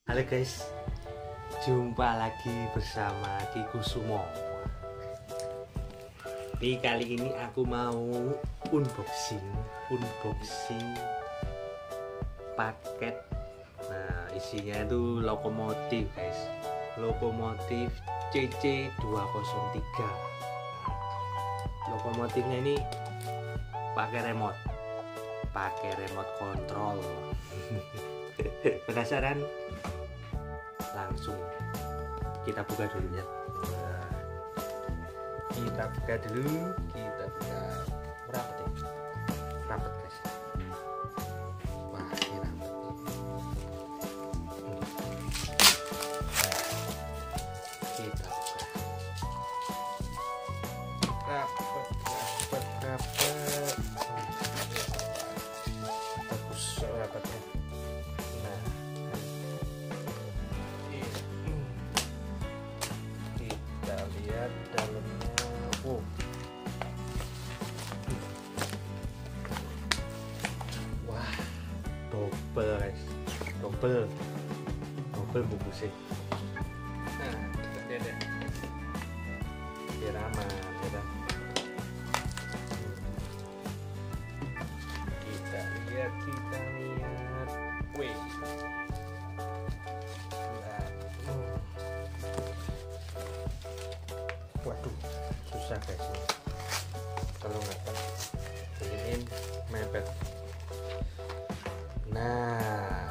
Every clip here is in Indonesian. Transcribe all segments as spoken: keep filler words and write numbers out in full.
Halo guys, jumpa lagi bersama Ki Kusumo. Nih kali ini aku mau unboxing, unboxing paket. Nah isinya itu lokomotif guys, lokomotif C C dua nol tiga. Lokomotifnya ini pakai remote, pakai remote control. Penasaran? Langsung kita buka dulu ya. Nah, kita buka dulu, kita buka rapat ya, rapat guys. Wah ini rapat. Nah, kita buka. Rapat, rapat, rapat. Bagus rapatnya. Nah. Lihat dalamnya, wow, wah, double guys, double, double bungkusnya. Nah, kita lihat ya, biar aman, ya kan? Kita lihat, kita lihat, wih. Waduh, susah guys ini. Kalau nggak kan beginiin mepet. Nah,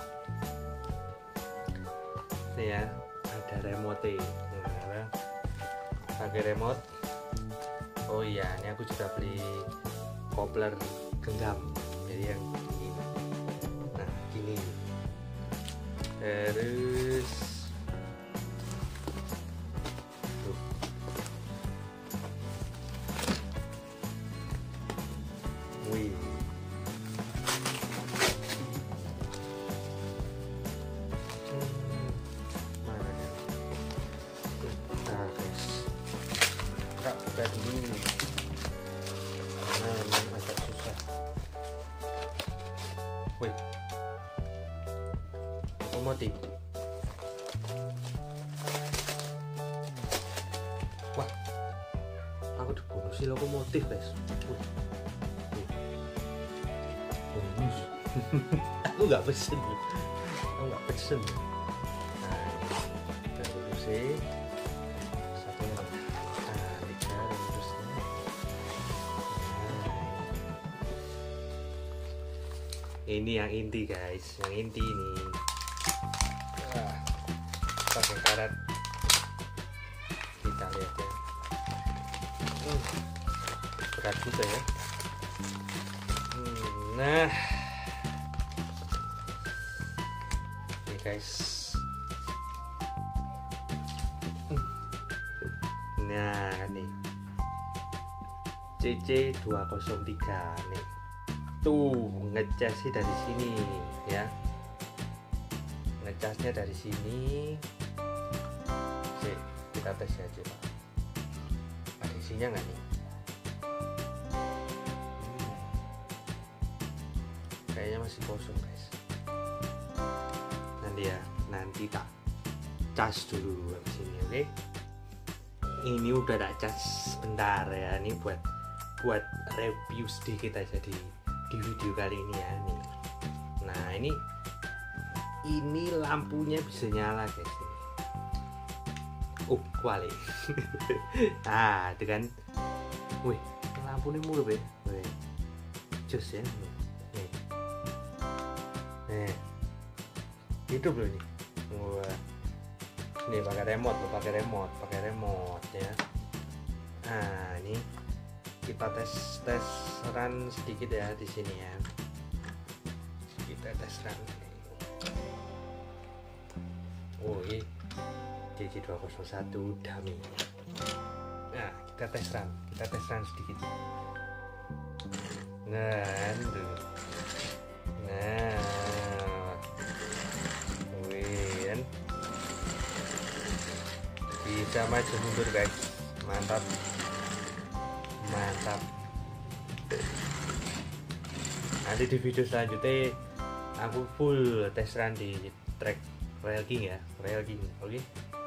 ini ya ada remote. Nah, pakai remote. Oh iya, ini aku juga beli coupler genggam. Jadi yang ini. Nah, gini. Terus wih, hmm, mana ya? Nah guys, kak buka dulu. Nah memang agak susah. Wih, lokomotif. Wah, aku dibonusi lokomotif guys. Wih. Bonus. Aku nggak pesen, aku nggak pesen. Nah, kita dulu sih satu lagi. Nah, tiga terusnya. Nah, ini yang inti guys, yang inti ini. Wah, pakai karet. Kita lihat ya. Hmm, berat juga ya. Nah, ini guys. Nah, nih C C dua nol tiga nih. Tuh, ngecasnya dari sini ya. Ngecasnya dari sini. Cek, kita tes aja Pak. Ada isinya nggak nih? Kayaknya masih kosong guys. Nanti ya, nanti tak cas dulu habis ini, oke? Okay? Ini udah tak cas sebentar ya, ini buat buat review sedikit aja di di video kali ini ya nih. Nah ini ini lampunya bisa nyala guys. Oh kuali. Nah itu kan, wih lampunya mulu ya, wih jos ya. Nih, hidup loh ini. Wah, ini pakai remote, loh, pakai remote, pakai remote ya. Nah, ini kita tes tes run sedikit ya di sini ya. Kita tes run. Oh, ini C C dua nol satu dummy. Nah, kita tes run, kita tes run sedikit. Nah, tuh. Nah. Bisa maju mundur guys, mantap mantap. Nanti di video selanjutnya aku full tes run di track Royal King ya, Royal King. Oke. Okay?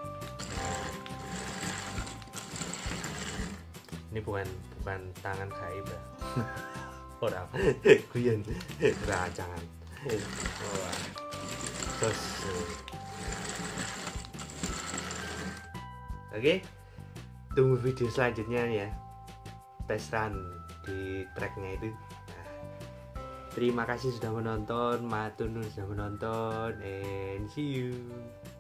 Ini bukan bukan tangan gaib ya. Orang guyon jangan. Wah. Terus. Oke. Okay? Tunggu video selanjutnya ya. Test run di tracknya itu. Nah, terima kasih sudah menonton, matur nuwun sudah menonton, and see you.